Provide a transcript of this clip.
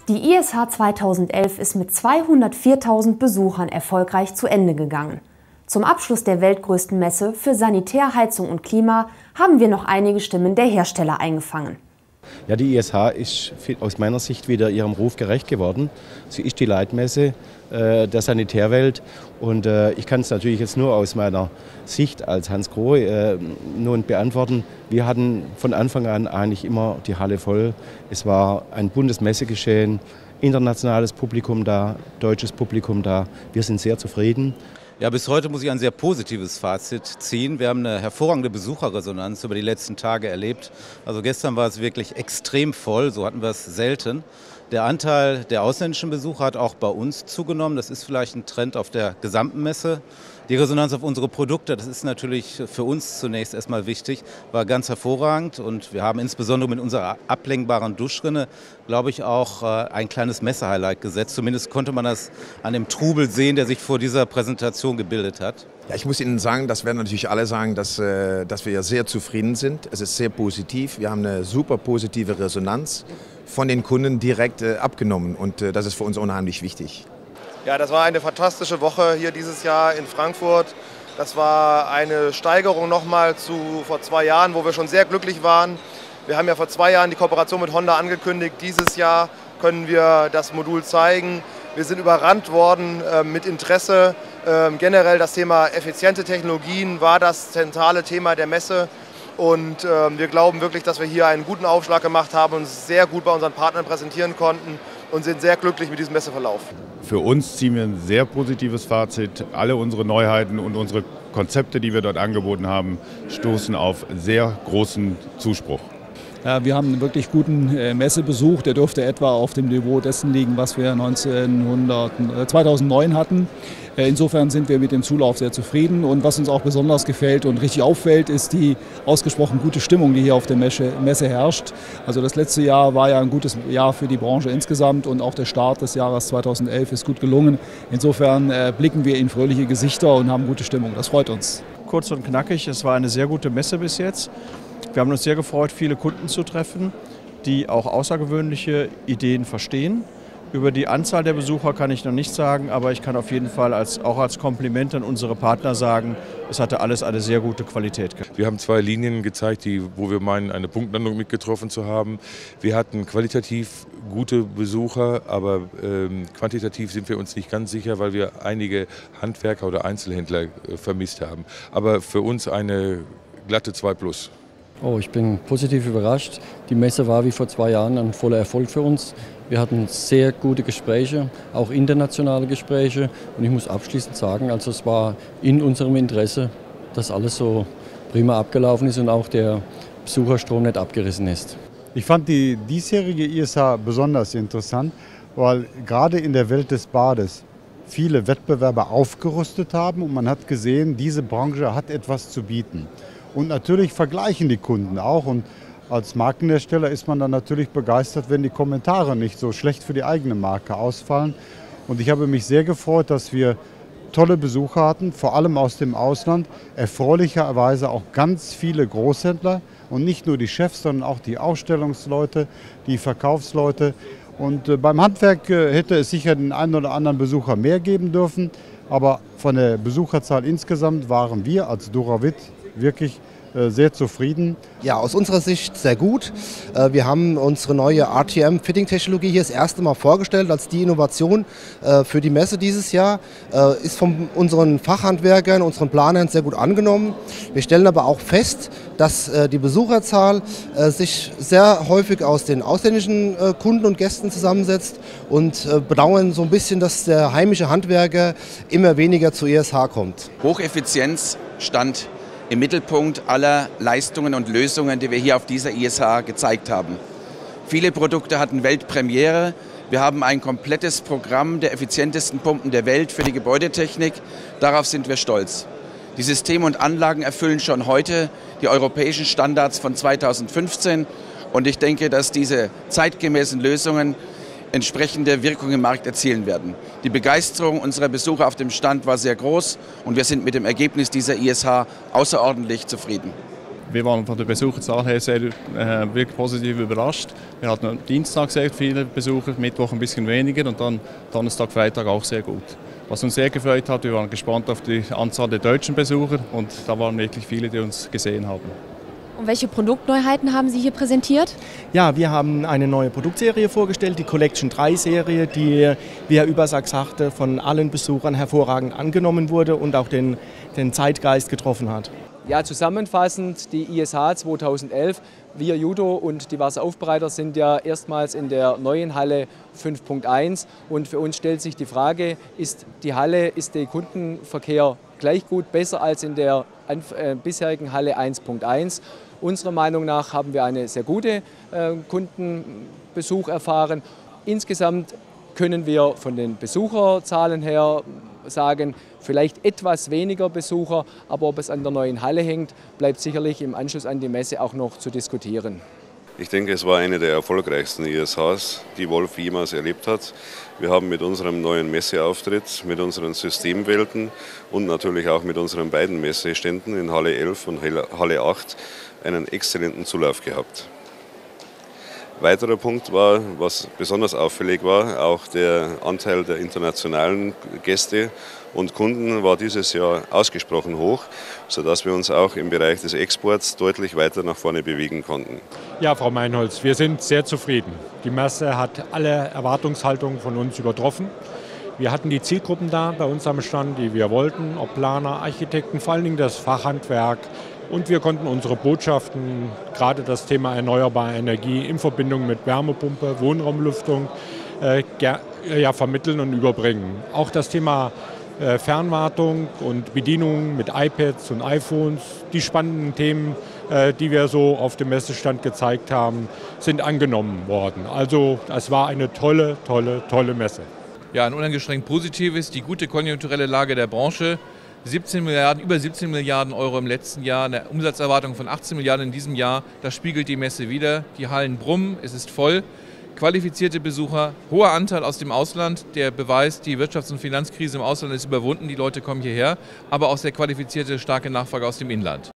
Die ISH 2011 ist mit 204.000 Besuchern erfolgreich zu Ende gegangen. Zum Abschluss der weltgrößten Messe für Sanitär, Heizung und Klima haben wir noch einige Stimmen der Hersteller eingefangen. Ja, die ISH ist aus meiner Sicht wieder ihrem Ruf gerecht geworden. Sie ist die Leitmesse der Sanitärwelt und ich kann es natürlich jetzt nur aus meiner Sicht als Hans Grohe nun beantworten. Wir hatten von Anfang an eigentlich immer die Halle voll. Es war ein buntes Messegeschehen, internationales Publikum da, deutsches Publikum da. Wir sind sehr zufrieden. Ja, bis heute muss ich ein sehr positives Fazit ziehen. Wir haben eine hervorragende Besucherresonanz über die letzten Tage erlebt. Also gestern war es wirklich extrem voll, so hatten wir es selten. Der Anteil der ausländischen Besucher hat auch bei uns zugenommen. Das ist vielleicht ein Trend auf der gesamten Messe. Die Resonanz auf unsere Produkte, das ist natürlich für uns zunächst erstmal wichtig, war ganz hervorragend. Und wir haben insbesondere mit unserer ablenkbaren Duschrinne, glaube ich, auch ein kleines Messe-Highlight gesetzt. Zumindest konnte man das an dem Trubel sehen, der sich vor dieser Präsentation gebildet hat. Ja, ich muss Ihnen sagen, das werden natürlich alle sagen, dass wir ja sehr zufrieden sind. Es ist sehr positiv. Wir haben eine super positive Resonanz von den Kunden direkt abgenommen und das ist für uns unheimlich wichtig. Ja, das war eine fantastische Woche hier dieses Jahr in Frankfurt. Das war eine Steigerung nochmal zu vor 2 Jahren, wo wir schon sehr glücklich waren. Wir haben ja vor 2 Jahren die Kooperation mit Honda angekündigt. Dieses Jahr können wir das Modul zeigen. Wir sind überrannt worden mit Interesse. Generell das Thema effiziente Technologien war das zentrale Thema der Messe. Und wir glauben wirklich, dass wir hier einen guten Aufschlag gemacht haben und uns sehr gut bei unseren Partnern präsentieren konnten und sind sehr glücklich mit diesem Messeverlauf. Für uns ziehen wir ein sehr positives Fazit. Alle unsere Neuheiten und unsere Konzepte, die wir dort angeboten haben, stoßen auf sehr großen Zuspruch. Ja, wir haben einen wirklich guten Messebesuch. Der dürfte etwa auf dem Niveau dessen liegen, was wir 2009 hatten. Insofern sind wir mit dem Zulauf sehr zufrieden. Und was uns auch besonders gefällt und richtig auffällt, ist die ausgesprochen gute Stimmung, die hier auf der Messe herrscht. Also das letzte Jahr war ja ein gutes Jahr für die Branche insgesamt und auch der Start des Jahres 2011 ist gut gelungen. Insofern blicken wir in fröhliche Gesichter und haben gute Stimmung. Das freut uns. Kurz und knackig, es war eine sehr gute Messe bis jetzt. Wir haben uns sehr gefreut, viele Kunden zu treffen, die auch außergewöhnliche Ideen verstehen. Über die Anzahl der Besucher kann ich noch nichts sagen, aber ich kann auf jeden Fall auch als Kompliment an unsere Partner sagen, es hatte alles eine sehr gute Qualität. Wir haben 2 Linien gezeigt, wo wir meinen, eine Punktlandung mitgetroffen zu haben. Wir hatten qualitativ gute Besucher, aber quantitativ sind wir uns nicht ganz sicher, weil wir einige Handwerker oder Einzelhändler vermisst haben. Aber für uns eine glatte 2+. Oh, ich bin positiv überrascht. Die Messe war wie vor 2 Jahren ein voller Erfolg für uns. Wir hatten sehr gute Gespräche, auch internationale Gespräche. Und ich muss abschließend sagen, also es war in unserem Interesse, dass alles so prima abgelaufen ist und auch der Besucherstrom nicht abgerissen ist. Ich fand die diesjährige ISH besonders interessant, weil gerade in der Welt des Bades viele Wettbewerber aufgerüstet haben und man hat gesehen, diese Branche hat etwas zu bieten. Und natürlich vergleichen die Kunden auch und als Markenhersteller ist man dann natürlich begeistert, wenn die Kommentare nicht so schlecht für die eigene Marke ausfallen. Und ich habe mich sehr gefreut, dass wir tolle Besucher hatten, vor allem aus dem Ausland, erfreulicherweise auch ganz viele Großhändler und nicht nur die Chefs, sondern auch die Ausstellungsleute, die Verkaufsleute. Und beim Handwerk hätte es sicher den einen oder anderen Besucher mehr geben dürfen, aber von der Besucherzahl insgesamt waren wir als Duravit wirklich sehr zufrieden. Ja, aus unserer Sicht sehr gut. Wir haben unsere neue RTM-Fitting-Technologie hier das erste Mal vorgestellt als die Innovation für die Messe dieses Jahr. Ist von unseren Fachhandwerkern, unseren Planern sehr gut angenommen. Wir stellen aber auch fest, dass die Besucherzahl sich sehr häufig aus den ausländischen Kunden und Gästen zusammensetzt und bedauern so ein bisschen, dass der heimische Handwerker immer weniger zur ISH kommt. Hocheffizienz stand im Mittelpunkt aller Leistungen und Lösungen, die wir hier auf dieser ISH gezeigt haben. Viele Produkte hatten Weltpremiere. Wir haben ein komplettes Programm der effizientesten Pumpen der Welt für die Gebäudetechnik. Darauf sind wir stolz. Die Systeme und Anlagen erfüllen schon heute die europäischen Standards von 2015. Und ich denke, dass diese zeitgemäßen Lösungen entsprechende Wirkung im Markt erzielen werden. Die Begeisterung unserer Besucher auf dem Stand war sehr groß und wir sind mit dem Ergebnis dieser ISH außerordentlich zufrieden. Wir waren von der Besucherzahl her wirklich positiv überrascht. Wir hatten am Dienstag sehr viele Besucher, Mittwoch ein bisschen weniger und dann Donnerstag, Freitag auch sehr gut. Was uns sehr gefreut hat, wir waren gespannt auf die Anzahl der deutschen Besucher und da waren wirklich viele, die uns gesehen haben. Und welche Produktneuheiten haben Sie hier präsentiert? Ja, wir haben eine neue Produktserie vorgestellt, die Collection 3 Serie, die, wie Herr Übersack sagte, von allen Besuchern hervorragend angenommen wurde und auch den Zeitgeist getroffen hat. Ja, zusammenfassend, die ISH 2011, wir Judo und diverse Aufbereiter sind ja erstmals in der neuen Halle 5.1 und für uns stellt sich die Frage, ist der Kundenverkehr gleich gut, besser als in der bisherigen Halle 1.1? Unserer Meinung nach haben wir eine sehr gute Kundenbesuch erfahren. Insgesamt können wir von den Besucherzahlen her sagen, vielleicht etwas weniger Besucher, aber ob es an der neuen Halle hängt, bleibt sicherlich im Anschluss an die Messe auch noch zu diskutieren. Ich denke, es war eine der erfolgreichsten ISHs, die Wolf jemals erlebt hat. Wir haben mit unserem neuen Messeauftritt, mit unseren Systemwelten und natürlich auch mit unseren beiden Messeständen in Halle 11 und Halle 8 einen exzellenten Zulauf gehabt. Weiterer Punkt war, was besonders auffällig war, auch der Anteil der internationalen Gäste und Kunden war dieses Jahr ausgesprochen hoch, sodass wir uns auch im Bereich des Exports deutlich weiter nach vorne bewegen konnten. Ja, Frau Meinholz, wir sind sehr zufrieden. Die Messe hat alle Erwartungshaltungen von uns übertroffen. Wir hatten die Zielgruppen da bei uns am Stand, die wir wollten, ob Planer, Architekten, vor allen Dingen das Fachhandwerk. Und wir konnten unsere Botschaften, gerade das Thema erneuerbare Energie in Verbindung mit Wärmepumpe, Wohnraumlüftung, vermitteln und überbringen. Auch das Thema Fernwartung und Bedienung mit iPads und iPhones, die spannenden Themen, die wir so auf dem Messestand gezeigt haben, sind angenommen worden. Also es war eine tolle Messe. Ja, ein uneingeschränkt positives, die gute konjunkturelle Lage der Branche. Über 17 Milliarden Euro im letzten Jahr, eine Umsatzerwartung von 18 Milliarden in diesem Jahr, das spiegelt die Messe wider. Die Hallen brummen, es ist voll, qualifizierte Besucher, hoher Anteil aus dem Ausland, der beweist, die Wirtschafts- und Finanzkrise im Ausland ist überwunden, die Leute kommen hierher, aber auch sehr qualifizierte, starke Nachfrage aus dem Inland.